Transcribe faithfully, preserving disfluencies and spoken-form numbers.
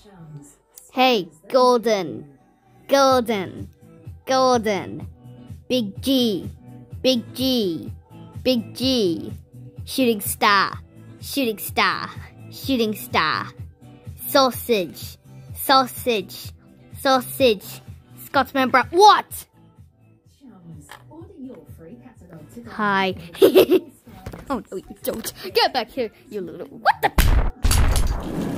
Hey, golden, golden, golden. Big G, big G, big G. Shooting star, shooting star, shooting star. Sausage, sausage, sausage. Scotsman Brown. What? Hi. Oh no, you don't. Get back here, you little. What the?